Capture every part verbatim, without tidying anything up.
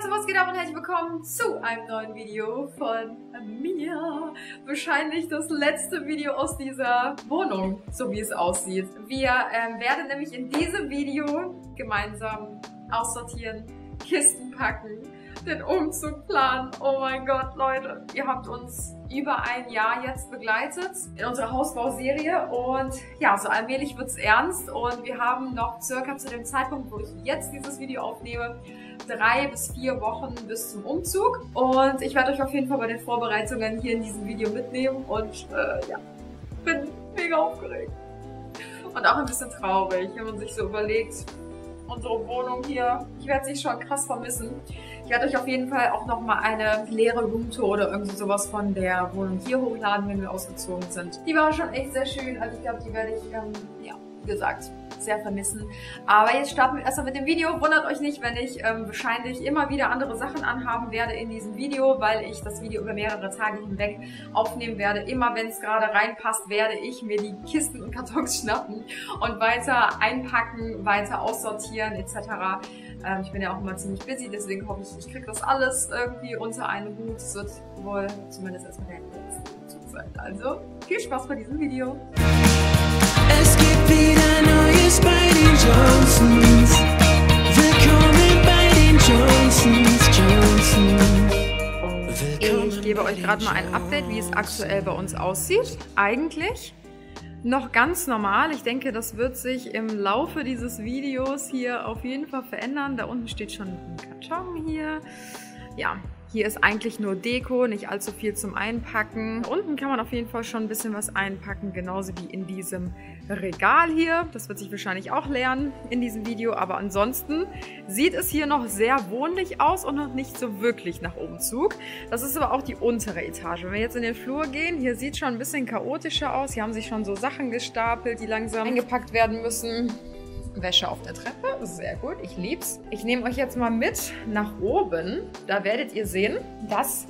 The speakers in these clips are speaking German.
Leute, was geht ab und herzlich willkommen zu einem neuen Video von mir. Wahrscheinlich das letzte Video aus dieser Wohnung, so wie es aussieht. Wir ähm, werden nämlich in diesem Video gemeinsam aussortieren, Kisten packen, den Umzug planen. Oh mein Gott, Leute, ihr habt uns über ein Jahr jetzt begleitet in unserer Hausbauserie und ja, so allmählich wird es ernst und wir haben noch circa zu dem Zeitpunkt, wo ich jetzt dieses Video aufnehme, drei bis vier Wochen bis zum Umzug und ich werde euch auf jeden Fall bei den Vorbereitungen hier in diesem Video mitnehmen und äh, ja, bin mega aufgeregt und auch ein bisschen traurig, wenn man sich so überlegt, unsere Wohnung hier, ich werde sie schon krass vermissen. Ich werde euch auf jeden Fall auch nochmal eine leere Roomtour oder irgendwie sowas von der Wohnung hier hochladen, wenn wir ausgezogen sind. Die war schon echt sehr schön, also ich glaube, die werde ich, ähm, ja, wie gesagt, sehr vermissen. Aber jetzt starten wir erstmal mit dem Video. Wundert euch nicht, wenn ich ähm, wahrscheinlich immer wieder andere Sachen anhaben werde in diesem Video, weil ich das Video über mehrere Tage hinweg aufnehmen werde. Immer wenn es gerade reinpasst, werde ich mir die Kisten und Kartons schnappen und weiter einpacken, weiter aussortieren et cetera. Ähm, ich bin ja auch immer ziemlich busy, deswegen hoffe ich, ich kriege das alles irgendwie unter einen Hut. Es wird wohl zumindest erstmal der letzte Umzug sein. Also viel Spaß bei diesem Video. Es gibt wieder Neues bei den Johnsons. Willkommen bei den Johnsons, Johnsons. Willkommen. Ich gebe euch gerade mal ein Update, wie es aktuell bei uns aussieht. Eigentlich noch ganz normal. Ich denke, das wird sich im Laufe dieses Videos hier auf jeden Fall verändern. Da unten steht schon ein Karton hier. Ja. Hier ist eigentlich nur Deko, nicht allzu viel zum Einpacken. Da unten kann man auf jeden Fall schon ein bisschen was einpacken, genauso wie in diesem Regal hier. Das wird sich wahrscheinlich auch leeren in diesem Video, aber ansonsten sieht es hier noch sehr wohnlich aus und noch nicht so wirklich nach Umzug. Das ist aber auch die untere Etage. Wenn wir jetzt in den Flur gehen, hier sieht es schon ein bisschen chaotischer aus. Hier haben sich schon so Sachen gestapelt, die langsam eingepackt werden müssen. Wäsche auf der Treppe, sehr gut, ich lieb's. Ich nehme euch jetzt mal mit nach oben. Da werdet ihr sehen, dass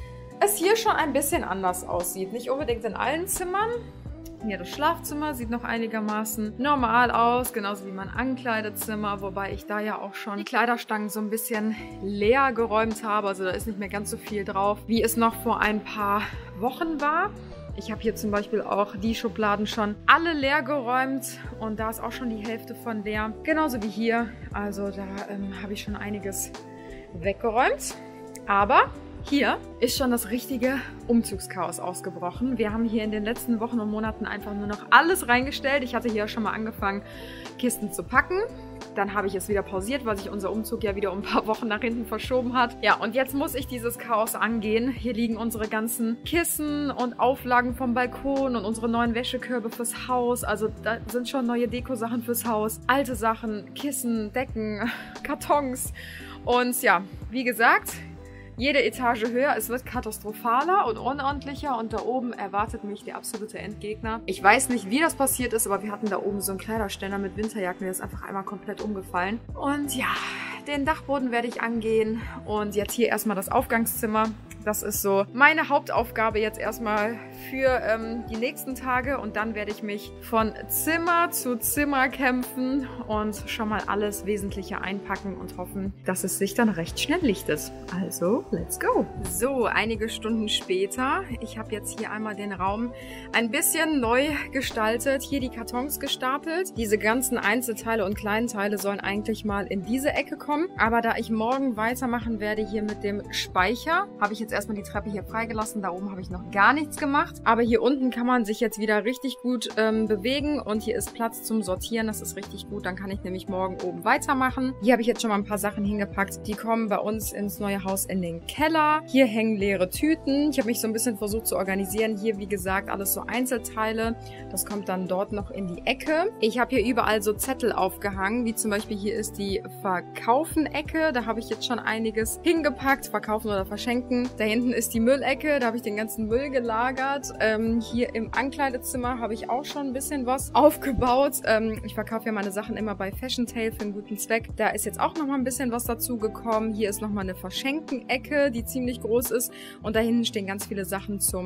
es hier schon ein bisschen anders aussieht. Nicht unbedingt in allen Zimmern. Hier das Schlafzimmer sieht noch einigermaßen normal aus, genauso wie mein Ankleidezimmer, wobei ich da ja auch schon die Kleiderstangen so ein bisschen leer geräumt habe. Also da ist nicht mehr ganz so viel drauf, wie es noch vor ein paar Wochen war. Ich habe hier zum Beispiel auch die Schubladen schon alle leer geräumt und da ist auch schon die Hälfte von leer. Genauso wie hier, also da ähm, habe ich schon einiges weggeräumt. Aber hier ist schon das richtige Umzugschaos ausgebrochen. Wir haben hier in den letzten Wochen und Monaten einfach nur noch alles reingestellt. Ich hatte hier schon mal angefangen, Kisten zu packen. Dann habe ich es wieder pausiert, weil sich unser Umzug ja wieder um ein paar Wochen nach hinten verschoben hat. Ja, und jetzt muss ich dieses Chaos angehen. Hier liegen unsere ganzen Kissen und Auflagen vom Balkon und unsere neuen Wäschekörbe fürs Haus. Also da sind schon neue Dekosachen fürs Haus. Alte Sachen, Kissen, Decken, Kartons. Und ja, wie gesagt, jede Etage höher, es wird katastrophaler und unordentlicher und da oben erwartet mich der absolute Endgegner. Ich weiß nicht, wie das passiert ist, aber wir hatten da oben so einen Kleiderständer mit Winterjacken, der ist einfach einmal komplett umgefallen. Und ja, den Dachboden werde ich angehen und jetzt hier erstmal das Aufgangszimmer. Das ist so meine Hauptaufgabe jetzt erstmal für ähm, die nächsten Tage und dann werde ich mich von Zimmer zu Zimmer kämpfen und schon mal alles Wesentliche einpacken und hoffen, dass es sich dann recht schnell lichtet. Also, let's go! So, einige Stunden später. Ich habe jetzt hier einmal den Raum ein bisschen neu gestaltet. Hier die Kartons gestapelt. Diese ganzen Einzelteile und kleinen Teile sollen eigentlich mal in diese Ecke kommen. Aber da ich morgen weitermachen werde hier mit dem Speicher, habe ich jetzt erstmal die Treppe hier freigelassen. Da oben habe ich noch gar nichts gemacht. Aber hier unten kann man sich jetzt wieder richtig gut ähm, bewegen und hier ist Platz zum Sortieren. Das ist richtig gut. Dann kann ich nämlich morgen oben weitermachen. Hier habe ich jetzt schon mal ein paar Sachen hingepackt. Die kommen bei uns ins neue Haus in den Keller. Hier hängen leere Tüten. Ich habe mich so ein bisschen versucht zu organisieren. Hier, wie gesagt, alles so Einzelteile. Das kommt dann dort noch in die Ecke. Ich habe hier überall so Zettel aufgehangen, wie zum Beispiel hier ist die Verkaufen-Ecke. Da habe ich jetzt schon einiges hingepackt. Verkaufen oder verschenken. Da hinten ist die Müllecke, da habe ich den ganzen Müll gelagert. Ähm, hier im Ankleidezimmer habe ich auch schon ein bisschen was aufgebaut. Ähm, ich verkaufe ja meine Sachen immer bei Fashion Tale für einen guten Zweck. Da ist jetzt auch noch mal ein bisschen was dazu gekommen. Hier ist noch mal eine Verschenken-Ecke, die ziemlich groß ist. Und da hinten stehen ganz viele Sachen zum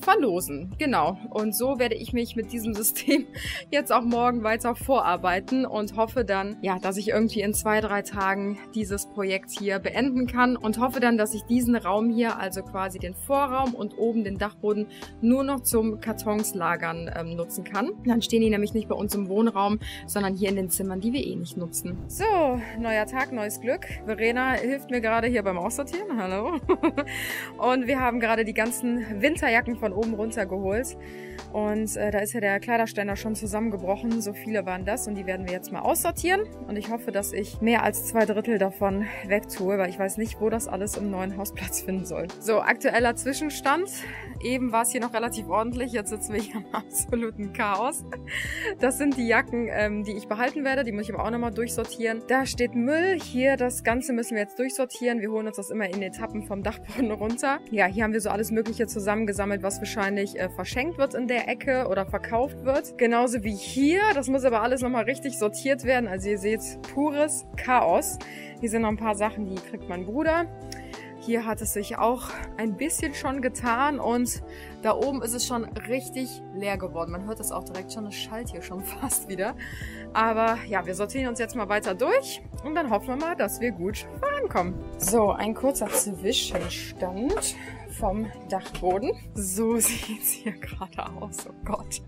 verlosen. Genau. Und so werde ich mich mit diesem System jetzt auch morgen weiter vorarbeiten und hoffe dann, ja, dass ich irgendwie in zwei, drei Tagen dieses Projekt hier beenden kann und hoffe dann, dass ich diesen Raum hier, also quasi den Vorraum und oben den Dachboden, nur noch zum Kartons lagern ähm, nutzen kann. Dann stehen die nämlich nicht bei uns im Wohnraum, sondern hier in den Zimmern, die wir eh nicht nutzen. So, neuer Tag, neues Glück. Verena hilft mir gerade hier beim Aussortieren. Hallo. Und wir haben gerade die ganzen Winterjacken von oben runter geholt. Und äh, da ist ja der Kleiderständer schon zusammengebrochen. So viele waren das und die werden wir jetzt mal aussortieren. Und ich hoffe, dass ich mehr als zwei Drittel davon wegtue, weil ich weiß nicht, wo das alles im neuen Haus Platz finden soll. So, aktueller Zwischenstand. Eben war es hier noch relativ ordentlich. Jetzt sitzen wir hier im absoluten Chaos. Das sind die Jacken, ähm, die ich behalten werde. Die muss ich aber auch nochmal durchsortieren. Da steht Müll. Hier, das Ganze müssen wir jetzt durchsortieren. Wir holen uns das immer in Etappen vom Dachboden runter. Ja, hier haben wir so alles Mögliche zusammengesammelt, was wahrscheinlich äh, verschenkt wird in der Ecke oder verkauft wird. Genauso wie hier. Das muss aber alles nochmal richtig sortiert werden. Also ihr seht, pures Chaos. Hier sind noch ein paar Sachen, die kriegt mein Bruder. Hier hat es sich auch ein bisschen schon getan und da oben ist es schon richtig leer geworden. Man hört das auch direkt schon, es schallt hier schon fast wieder. Aber ja, wir sortieren uns jetzt mal weiter durch und dann hoffen wir mal, dass wir gut vorankommen. So, ein kurzer Zwischenstand vom Dachboden. So sieht es hier gerade aus, oh Gott.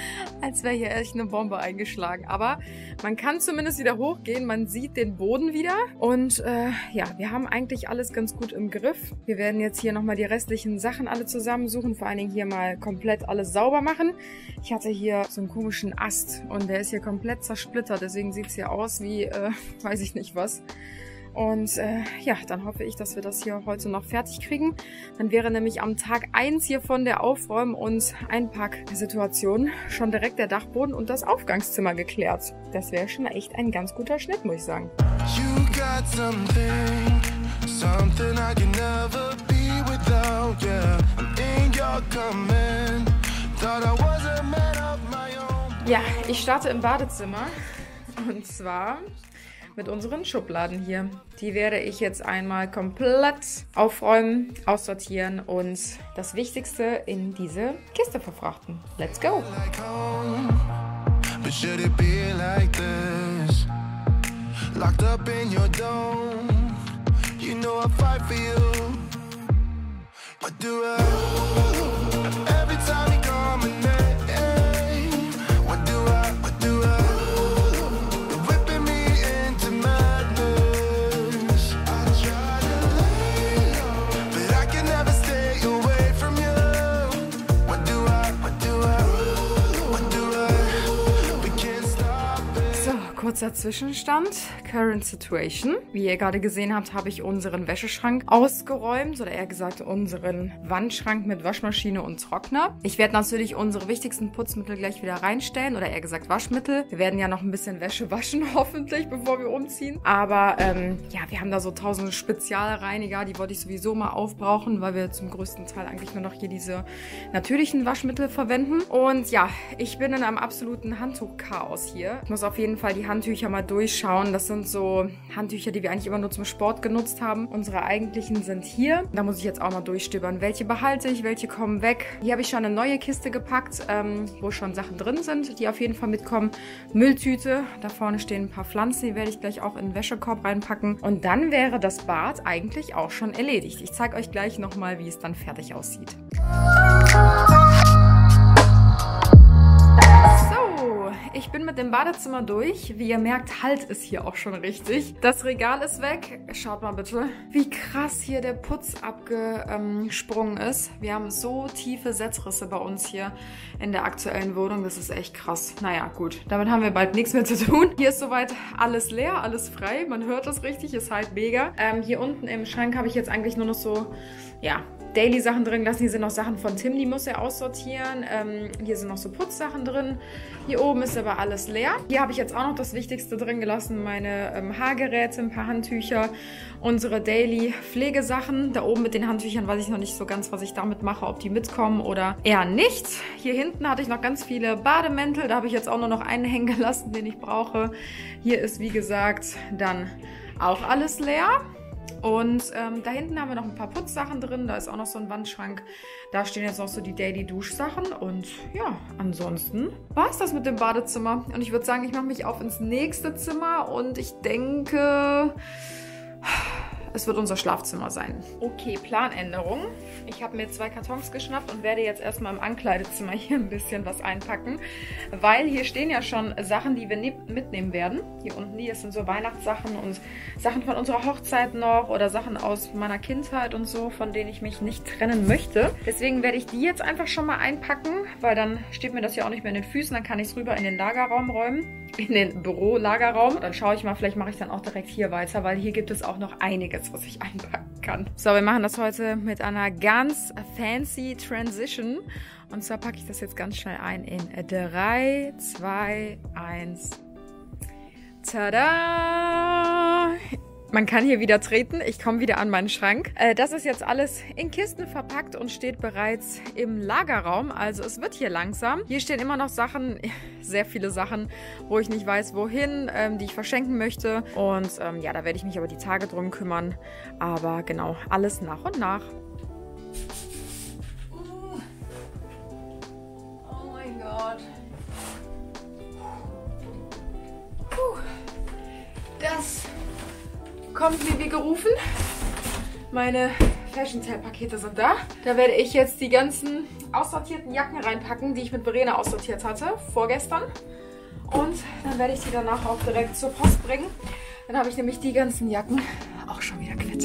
Als wäre hier echt eine Bombe eingeschlagen. Aber man kann zumindest wieder hochgehen. Man sieht den Boden wieder. Und äh, ja, wir haben eigentlich alles ganz gut im Griff. Wir werden jetzt hier nochmal die restlichen Sachen alle zusammensuchen. Vor allen Dingen hier mal komplett alles sauber machen. Ich hatte hier so einen komischen Ast und der ist hier komplett zersplittert. Deswegen sieht es hier aus wie, äh, weiß ich nicht was. Und äh, ja, dann hoffe ich, dass wir das hier heute noch fertig kriegen. Dann wäre nämlich am Tag eins hier von der Aufräumen- und Einpacksituation schon direkt der Dachboden und das Aufgangszimmer geklärt. Das wäre schon echt ein ganz guter Schnitt, muss ich sagen. You got something, something I can never be without, yeah. I'm in your command, thought I was a man of my own. Ja, ich starte im Badezimmer und zwar mit unseren Schubladen hier. Die werde ich jetzt einmal komplett aufräumen, aussortieren und das Wichtigste in diese Kiste verfrachten. Let's go! Kurzer Zwischenstand, Current Situation. Wie ihr gerade gesehen habt, habe ich unseren Wäscheschrank ausgeräumt oder eher gesagt unseren Wandschrank mit Waschmaschine und Trockner. Ich werde natürlich unsere wichtigsten Putzmittel gleich wieder reinstellen oder eher gesagt Waschmittel. Wir werden ja noch ein bisschen Wäsche waschen, hoffentlich, bevor wir umziehen. Aber ähm, ja, wir haben da so tausende Spezialreiniger, die wollte ich sowieso mal aufbrauchen, weil wir zum größten Teil eigentlich nur noch hier diese natürlichen Waschmittel verwenden. Und ja, ich bin in einem absoluten Handtuchchaos hier. Ich muss auf jeden Fall die Handtücher mal durchschauen. Das sind so Handtücher, die wir eigentlich immer nur zum Sport genutzt haben. Unsere eigentlichen sind hier. Da muss ich jetzt auch mal durchstöbern. Welche behalte ich, welche kommen weg. Hier habe ich schon eine neue Kiste gepackt, ähm, wo schon Sachen drin sind, die auf jeden Fall mitkommen. Mülltüte. Da vorne stehen ein paar Pflanzen, die werde ich gleich auch in den Wäschekorb reinpacken. Und dann wäre das Bad eigentlich auch schon erledigt. Ich zeige euch gleich nochmal, wie es dann fertig aussieht. Ich bin mit dem Badezimmer durch. Wie ihr merkt, halt es hier auch schon richtig. Das Regal ist weg. Schaut mal bitte, wie krass hier der Putz abgesprungen ist. Wir haben so tiefe Setzrisse bei uns hier in der aktuellen Wohnung. Das ist echt krass. Naja, gut. Damit haben wir bald nichts mehr zu tun. Hier ist soweit alles leer, alles frei. Man hört das richtig, ist halt mega. Ähm, hier unten im Schrank habe ich jetzt eigentlich nur noch so, ja, Daily-Sachen drin gelassen. Hier sind noch Sachen von Tim, die muss er aussortieren. Ähm, hier sind noch so Putzsachen drin. Hier oben ist aber alles leer. Hier habe ich jetzt auch noch das Wichtigste drin gelassen. Meine ähm, Haargeräte, ein paar Handtücher, unsere Daily-Pflegesachen. Da oben mit den Handtüchern weiß ich noch nicht so ganz, was ich damit mache, ob die mitkommen oder eher nicht. Hier hinten hatte ich noch ganz viele Bademäntel. Da habe ich jetzt auch nur noch einen hängen gelassen, den ich brauche. Hier ist, wie gesagt, dann auch alles leer. Und ähm, da hinten haben wir noch ein paar Putzsachen drin. Da ist auch noch so ein Wandschrank. Da stehen jetzt noch so die Daily-Duschsachen. Und ja, ansonsten war es das mit dem Badezimmer. Und ich würde sagen, ich mache mich auf ins nächste Zimmer. Und ich denke, es wird unser Schlafzimmer sein. Okay, Planänderung. Ich habe mir zwei Kartons geschnappt und werde jetzt erstmal im Ankleidezimmer hier ein bisschen was einpacken. Weil hier stehen ja schon Sachen, die wir mitnehmen werden. Hier unten, hier sind so Weihnachtssachen und Sachen von unserer Hochzeit noch oder Sachen aus meiner Kindheit und so, von denen ich mich nicht trennen möchte. Deswegen werde ich die jetzt einfach schon mal einpacken, weil dann steht mir das ja auch nicht mehr in den Füßen. Dann kann ich es rüber in den Lagerraum räumen. In den Büro-Lagerraum. Dann schaue ich mal, vielleicht mache ich dann auch direkt hier weiter, weil hier gibt es auch noch einiges, was ich einpacken kann. So, wir machen das heute mit einer ganz fancy Transition. Und zwar packe ich das jetzt ganz schnell ein in drei, zwei, eins. Tada! Man kann hier wieder treten. Ich komme wieder an meinen Schrank. Äh, das ist jetzt alles in Kisten verpackt und steht bereits im Lagerraum. Also es wird hier langsam. Hier stehen immer noch Sachen, sehr viele Sachen, wo ich nicht weiß, wohin, ähm, die ich verschenken möchte. Und ähm, ja, da werde ich mich aber die Tage drum kümmern. Aber genau, alles nach und nach. Oh mein Gott. Puh. Das kommt wie gerufen. Meine Fashion Tale Pakete sind da. Da werde ich jetzt die ganzen aussortierten Jacken reinpacken, die ich mit Verena aussortiert hatte, vorgestern. Und dann werde ich die danach auch direkt zur Post bringen. Dann habe ich nämlich die ganzen Jacken auch schon wieder quitt.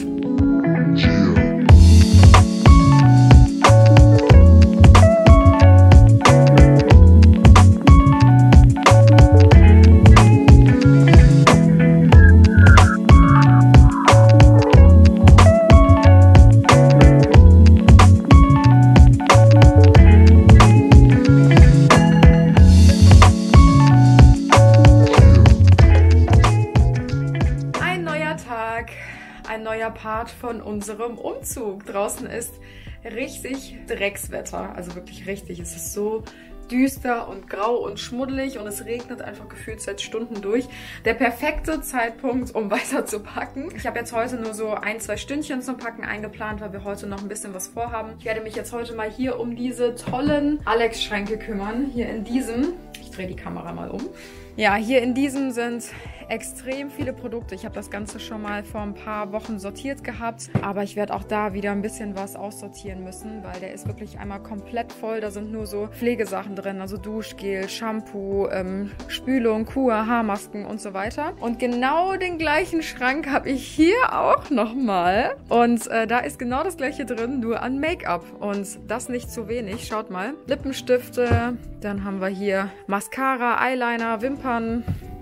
Ein neuer Part von unserem Umzug. Draußen ist richtig Dreckswetter, also wirklich richtig. Es ist so düster und grau und schmuddelig und es regnet einfach gefühlt seit Stunden durch. Der perfekte Zeitpunkt, um weiter zu packen. Ich habe jetzt heute nur so ein, zwei Stündchen zum Packen eingeplant, weil wir heute noch ein bisschen was vorhaben. Ich werde mich jetzt heute mal hier um diese tollen Alex-Schränke kümmern. Hier in diesem. Ich drehe die Kamera mal um. Ja, hier in diesem sind extrem viele Produkte. Ich habe das Ganze schon mal vor ein paar Wochen sortiert gehabt, aber ich werde auch da wieder ein bisschen was aussortieren müssen, weil der ist wirklich einmal komplett voll. Da sind nur so Pflegesachen drin, also Duschgel, Shampoo, ähm, Spülung, Kur, Haarmasken und so weiter. Und genau den gleichen Schrank habe ich hier auch nochmal. Und äh, da ist genau das gleiche drin, nur an Make-up. Und das nicht zu wenig. Schaut mal. Lippenstifte, dann haben wir hier Mascara, Eyeliner, Wimpern.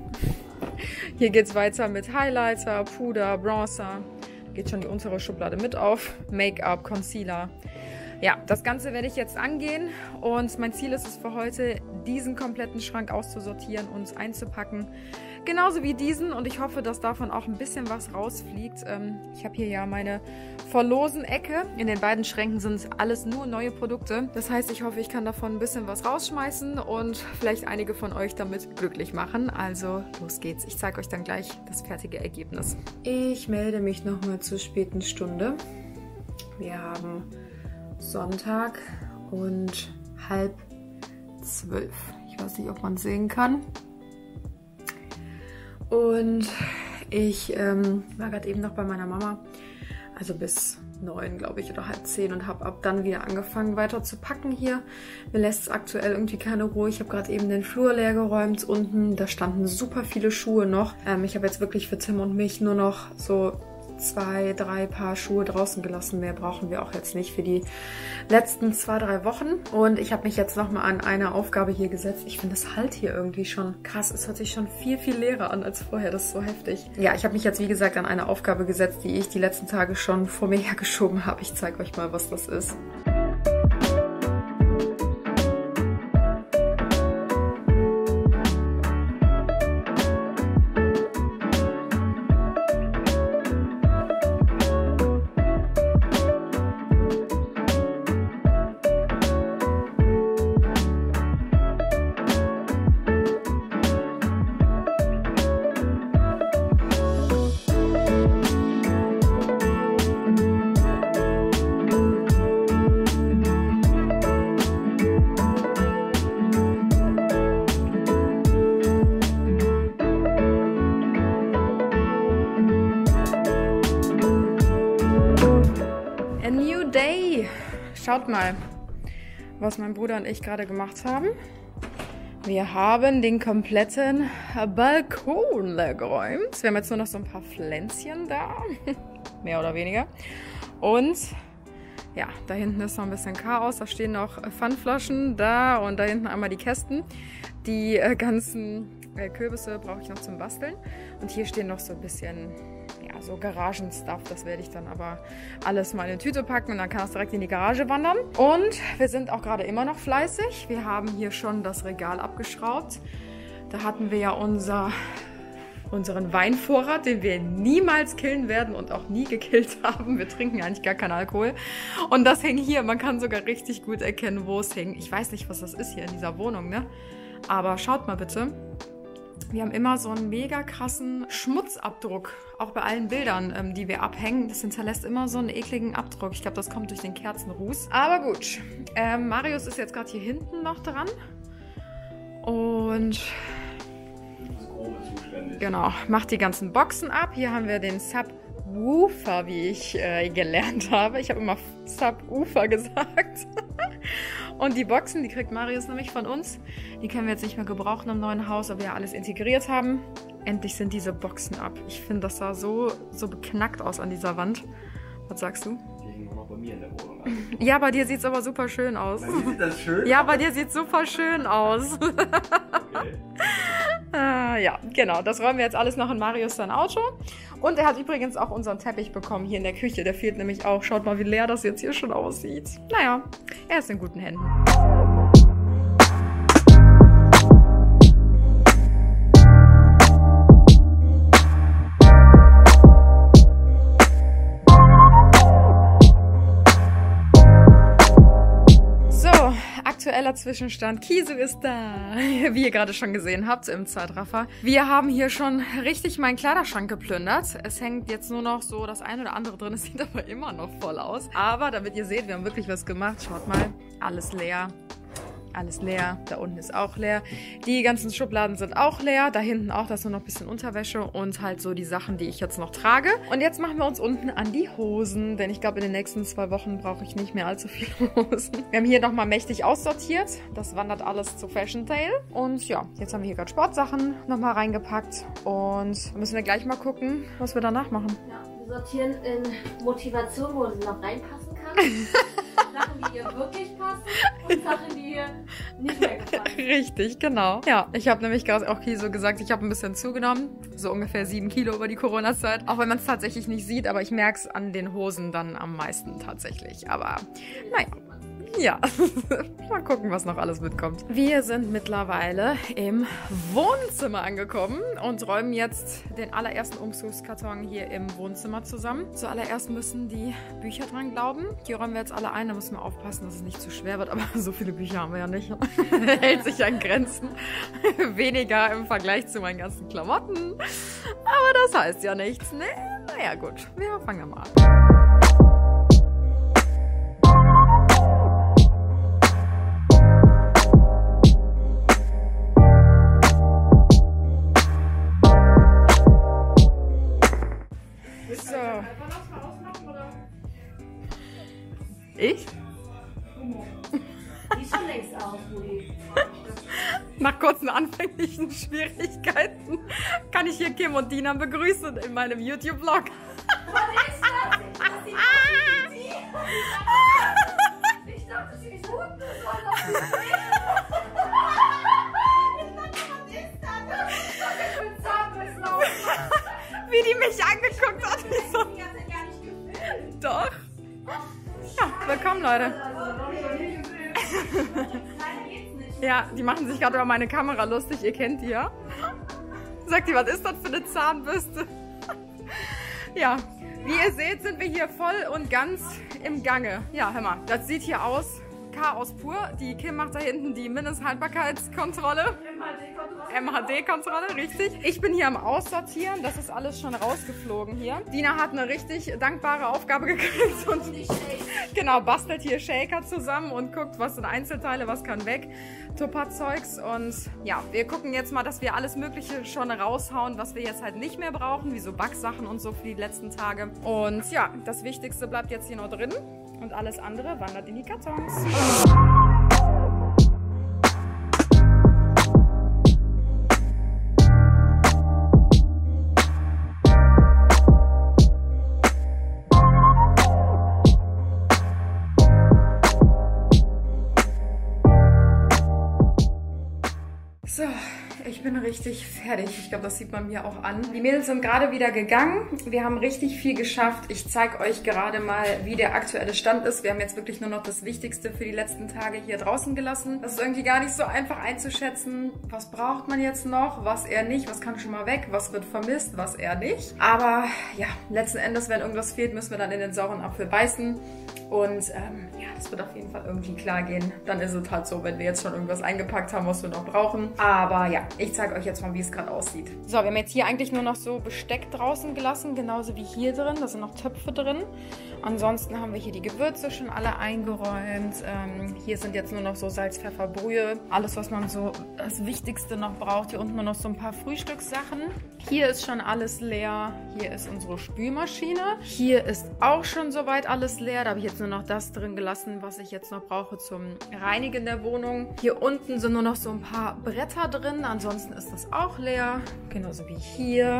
Hier geht es weiter mit Highlighter, Puder, Bronzer. Geht schon die untere Schublade mit auf. Make-up, Concealer. Ja, das Ganze werde ich jetzt angehen. Und mein Ziel ist es für heute, diesen kompletten Schrank auszusortieren und einzupacken. Genauso wie diesen. Und ich hoffe, dass davon auch ein bisschen was rausfliegt. Ähm, ich habe hier ja meine Verlosen-Ecke. In den beiden Schränken sind alles nur neue Produkte. Das heißt, ich hoffe, ich kann davon ein bisschen was rausschmeißen und vielleicht einige von euch damit glücklich machen. Also los geht's. Ich zeige euch dann gleich das fertige Ergebnis. Ich melde mich nochmal zur späten Stunde. Wir haben Sonntag und halb zwölf. Ich weiß nicht, ob man sehen kann. Und ich ähm, war gerade eben noch bei meiner Mama, also bis neun, glaube ich, oder halb zehn und habe ab dann wieder angefangen weiter zu packen hier. Mir lässt es aktuell irgendwie keine Ruhe. Ich habe gerade eben den Flur leer geräumt unten. Da standen super viele Schuhe noch. Ähm, ich habe jetzt wirklich für Tim und mich nur noch so zwei, drei Paar Schuhe draußen gelassen. Mehr brauchen wir auch jetzt nicht für die letzten zwei, drei Wochen. Und ich habe mich jetzt nochmal an eine Aufgabe hier gesetzt. Ich finde, es halt hier irgendwie schon krass. Es hört sich schon viel, viel leerer an als vorher. Das ist so heftig. Ja, ich habe mich jetzt, wie gesagt, an eine Aufgabe gesetzt, die ich die letzten Tage schon vor mir hergeschoben habe. Ich zeige euch mal, was das ist. A new day. Schaut mal, was mein Bruder und ich gerade gemacht haben. Wir haben den kompletten Balkon geräumt. Wir haben jetzt nur noch so ein paar Pflänzchen da. Mehr oder weniger. Und ja, da hinten ist noch ein bisschen Chaos. Da stehen noch Pfandflaschen da und da hinten einmal die Kästen. Die äh, ganzen äh, Kürbisse brauche ich noch zum Basteln. Und hier stehen noch so ein bisschen, ja, so Garagenstuff. Das werde ich dann aber alles mal in eine Tüte packen und dann kann das direkt in die Garage wandern. Und wir sind auch gerade immer noch fleißig. Wir haben hier schon das Regal abgeschraubt. Da hatten wir ja unser... unseren Weinvorrat, den wir niemals killen werden und auch nie gekillt haben. Wir trinken eigentlich gar keinen Alkohol. Und das hängt hier. Man kann sogar richtig gut erkennen, wo es hängt. Ich weiß nicht, was das ist hier in dieser Wohnung, ne? Aber schaut mal bitte. Wir haben immer so einen mega krassen Schmutzabdruck. Auch bei allen Bildern, ähm, die wir abhängen. Das hinterlässt immer so einen ekligen Abdruck. Ich glaube, das kommt durch den Kerzenruß. Aber gut. Ähm, Marius ist jetzt gerade hier hinten noch dran. Und... genau, macht die ganzen Boxen ab. Hier haben wir den Subwoofer, wie ich äh, gelernt habe. Ich habe immer Subwoofer gesagt. Und die Boxen, die kriegt Marius nämlich von uns. Die können wir jetzt nicht mehr gebrauchen im neuen Haus, weil wir ja alles integriert haben. Endlich sind diese Boxen ab. Ich finde, das sah so, so beknackt aus an dieser Wand. Was sagst du? Die hängen auch noch bei mir in der Wohnung an. Ja, bei dir sieht es aber super schön aus. Sieht das schön? Ja, bei dir sieht es super schön aus. Okay. Ah, ja, genau. Das räumen wir jetzt alles noch in Marius sein Auto. Und er hat übrigens auch unseren Teppich bekommen hier in der Küche. Der fehlt nämlich auch. Schaut mal, wie leer das jetzt hier schon aussieht. Naja, er ist in guten Händen. Aktueller Zwischenstand. Kisu ist da, wie ihr gerade schon gesehen habt im Zeitraffer. Wir haben hier schon richtig meinen Kleiderschrank geplündert. Es hängt jetzt nur noch so das eine oder andere drin. Es sieht aber immer noch voll aus. Aber damit ihr seht, wir haben wirklich was gemacht. Schaut mal, alles leer. Alles leer. Da unten ist auch leer. Die ganzen Schubladen sind auch leer. Da hinten auch, da ist nur noch ein bisschen Unterwäsche und halt so die Sachen, die ich jetzt noch trage. Und jetzt machen wir uns unten an die Hosen, denn ich glaube, in den nächsten zwei Wochen brauche ich nicht mehr allzu viele Hosen. Wir haben hier nochmal mächtig aussortiert. Das wandert alles zu Fashion Tale. Und ja, jetzt haben wir hier gerade Sportsachen nochmal reingepackt. Und müssen wir gleich mal gucken, was wir danach machen. Ja, wir sortieren in Motivation, wo sie noch reinpassen kann. Sachen, die ihr wirklich passen und Sachen, die ihr nicht mehr gefallen. Richtig, genau. Ja, ich habe nämlich gerade auch hier so gesagt, ich habe ein bisschen zugenommen. So ungefähr sieben Kilo über die Corona-Zeit. Auch wenn man es tatsächlich nicht sieht, aber ich merke es an den Hosen dann am meisten tatsächlich. Aber naja. Ja, mal gucken, was noch alles mitkommt. Wir sind mittlerweile im Wohnzimmer angekommen und räumen jetzt den allerersten Umzugskarton hier im Wohnzimmer zusammen. Zuallererst müssen die Bücher dran glauben. Die räumen wir jetzt alle ein, da müssen wir aufpassen, dass es nicht zu schwer wird. Aber so viele Bücher haben wir ja nicht. Hält sich an Grenzen. Weniger im Vergleich zu meinen ganzen Klamotten. Aber das heißt ja nichts, ne? Naja, gut. Wir fangen ja mal an. Ich? Die ist schon längst aus, Rudi. Nach kurzen anfänglichen Schwierigkeiten kann ich hier Kim und Dina begrüßen in meinem YouTube-Vlog. Was ist das? Das sieht aus wie die. Ich dachte, sie ist Hund. Das war doch nicht. Was ist das? Das ist doch nicht mit Zahnbürsten. Wie die mich angeguckt hat. Ich hab die ganze Zeit gar nicht gefühlt. Doch. Ja, willkommen, Leute. Ja, die machen sich gerade über meine Kamera lustig. Ihr kennt die ja. Sagt die, was ist das für eine Zahnbürste? Ja, wie ihr seht, sind wir hier voll und ganz im Gange. Ja, hör mal, das sieht hier aus. Chaos pur. Die Kim macht da hinten die Mindesthaltbarkeitskontrolle. M H D-Kontrolle, richtig. Ich bin hier am Aussortieren. Das ist alles schon rausgeflogen hier. Dina hat eine richtig dankbare Aufgabe gekriegt und genau, bastelt hier Shaker zusammen und guckt, was sind Einzelteile, was kann weg. Tupper-Zeugs. Und ja, wir gucken jetzt mal, dass wir alles Mögliche schon raushauen, was wir jetzt halt nicht mehr brauchen, wie so Backsachen und so für die letzten Tage. Und ja, das Wichtigste bleibt jetzt hier noch drin und alles andere wandert in die Kartons. So, ich bin richtig fertig. Ich glaube, das sieht man mir auch an. Die Mädels sind gerade wieder gegangen. Wir haben richtig viel geschafft. Ich zeige euch gerade mal, wie der aktuelle Stand ist. Wir haben jetzt wirklich nur noch das Wichtigste für die letzten Tage hier draußen gelassen. Das ist irgendwie gar nicht so einfach einzuschätzen. Was braucht man jetzt noch, was eher nicht, was kann schon mal weg, was wird vermisst, was eher nicht. Aber ja, letzten Endes, wenn irgendwas fehlt, müssen wir dann in den sauren Apfel beißen. Und ähm, ja, das wird auf jeden Fall irgendwie klar gehen. Dann ist es halt so, wenn wir jetzt schon irgendwas eingepackt haben, was wir noch brauchen. Aber ja, ich zeige euch jetzt mal, wie es gerade aussieht. So, wir haben jetzt hier eigentlich nur noch so Besteck draußen gelassen, genauso wie hier drin. Da sind noch Töpfe drin. Ansonsten haben wir hier die Gewürze schon alle eingeräumt. Ähm, hier sind jetzt nur noch so Salz, Pfeffer, Brühe. Alles, was man so das Wichtigste noch braucht. Hier unten nur noch so ein paar Frühstückssachen. Hier ist schon alles leer. Hier ist unsere Spülmaschine. Hier ist auch schon soweit alles leer. Da habe ich jetzt nur noch das drin gelassen, was ich jetzt noch brauche zum Reinigen der Wohnung. Hier unten sind nur noch so ein paar Bretter drin. Ansonsten ist das auch leer. Genauso wie hier.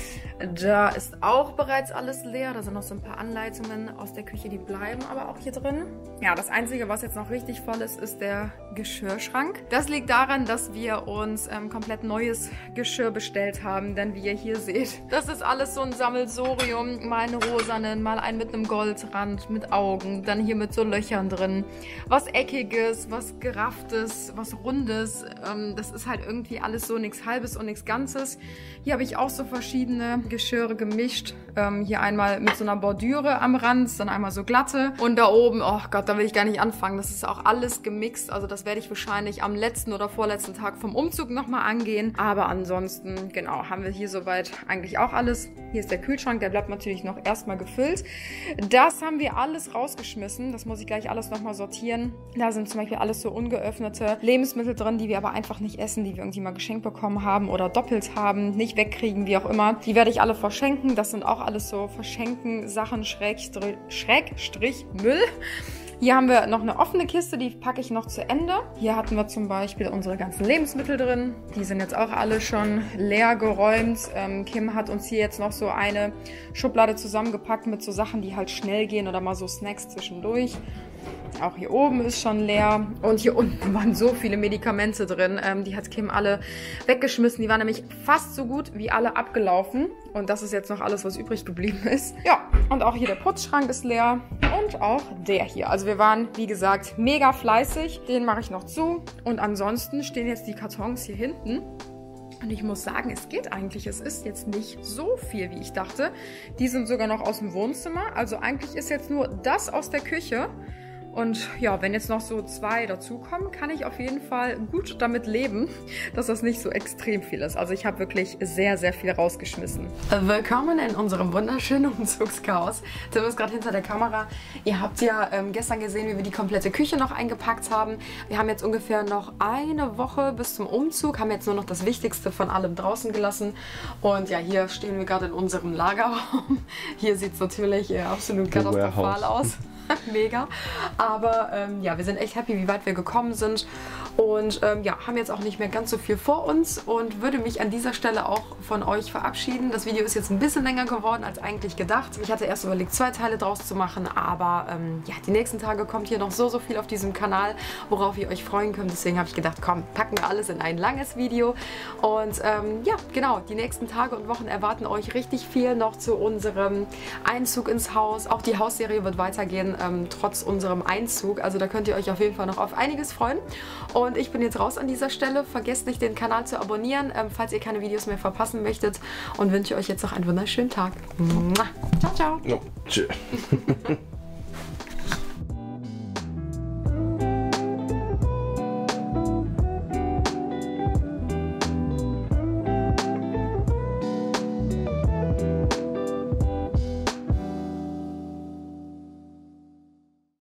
Da ist auch bereits alles leer. Da sind noch so ein paar Anleitungen aus der Küche, die bleiben aber auch hier drin. Ja, das Einzige, was jetzt noch richtig voll ist, ist der Geschirrschrank. Das liegt daran, dass wir uns ähm, komplett neues Geschirr bestellt haben, denn wie ihr hier seht, das ist alles so ein Sammelsurium. Mal einen rosanen, mal einen mit einem Goldrand, mit Augen, dann hier mit so Löchern drin. Was Eckiges, was Gerafftes, was Rundes. Ähm, das ist halt irgendwie alles so nichts Halbes und nichts Ganzes. Hier habe ich auch so verschiedene Geschirre gemischt. Ähm, hier einmal mit so einer Bordüre am Rand, dann einmal so glatte. Und da oben, oh Gott, da will ich gar nicht anfangen. Das ist auch alles gemixt. Also das werde ich wahrscheinlich am letzten oder vorletzten Tag vom Umzug nochmal angehen. Aber ansonsten, genau, haben wir hier soweit eigentlich auch alles. Hier ist der Kühlschrank, der bleibt natürlich noch erstmal gefüllt. Das haben wir alles rausgeschmissen. Das muss ich gleich alles nochmal sortieren. Da sind zum Beispiel alles so ungeöffnete Lebensmittel drin, die wir aber einfach nicht essen, die wir irgendwie mal geschenkt bekommen haben oder doppelt haben, nicht wegkriegen, wie auch immer. Die werde ich alle verschenken. Das sind auch alles so verschenken Sachen, Schrägstrich, Schrägstrich Müll. Hier haben wir noch eine offene Kiste, die packe ich noch zu Ende. Hier hatten wir zum Beispiel unsere ganzen Lebensmittel drin. Die sind jetzt auch alle schon leer geräumt. Ähm, Kim hat uns hier jetzt noch so eine Schublade zusammengepackt mit so Sachen, die halt schnell gehen oder mal so Snacks zwischendurch. Auch hier oben ist schon leer. Und hier unten waren so viele Medikamente drin. Ähm, die hat Kim alle weggeschmissen. Die waren nämlich fast so gut wie alle abgelaufen. Und das ist jetzt noch alles, was übrig geblieben ist. Ja, und auch hier der Putzschrank ist leer. Und auch der hier. Also wir waren, wie gesagt, mega fleißig. Den mache ich noch zu. Und ansonsten stehen jetzt die Kartons hier hinten. Und ich muss sagen, es geht eigentlich. Es ist jetzt nicht so viel, wie ich dachte. Die sind sogar noch aus dem Wohnzimmer. Also eigentlich ist jetzt nur das aus der Küche. Und ja, wenn jetzt noch so zwei dazukommen, kann ich auf jeden Fall gut damit leben, dass das nicht so extrem viel ist. Also ich habe wirklich sehr, sehr viel rausgeschmissen. Willkommen in unserem wunderschönen Umzugschaos. Tim ist gerade hinter der Kamera. Ihr habt ja ähm, gestern gesehen, wie wir die komplette Küche noch eingepackt haben. Wir haben jetzt ungefähr noch eine Woche bis zum Umzug, haben jetzt nur noch das Wichtigste von allem draußen gelassen. Und ja, hier stehen wir gerade in unserem Lagerraum. Hier sieht es natürlich äh, absolut katastrophal aus. Mega. Aber ähm, ja, wir sind echt happy, wie weit wir gekommen sind. Und ähm, ja, haben jetzt auch nicht mehr ganz so viel vor uns und würde mich an dieser Stelle auch von euch verabschieden. Das Video ist jetzt ein bisschen länger geworden als eigentlich gedacht. Ich hatte erst überlegt, zwei Teile draus zu machen, aber ähm, ja, die nächsten Tage kommt hier noch so, so viel auf diesem Kanal, worauf ihr euch freuen könnt. Deswegen habe ich gedacht, komm, packen wir alles in ein langes Video. Und ähm, ja, genau, die nächsten Tage und Wochen erwarten euch richtig viel noch zu unserem Einzug ins Haus. Auch die Hausserie wird weitergehen, ähm, trotz unserem Einzug. Also da könnt ihr euch auf jeden Fall noch auf einiges freuen. Und ich bin jetzt raus an dieser Stelle. Vergesst nicht, den Kanal zu abonnieren, ähm, falls ihr keine Videos mehr verpassen möchtet. Und wünsche euch jetzt noch einen wunderschönen Tag. Ciao, ciao. No, tschö.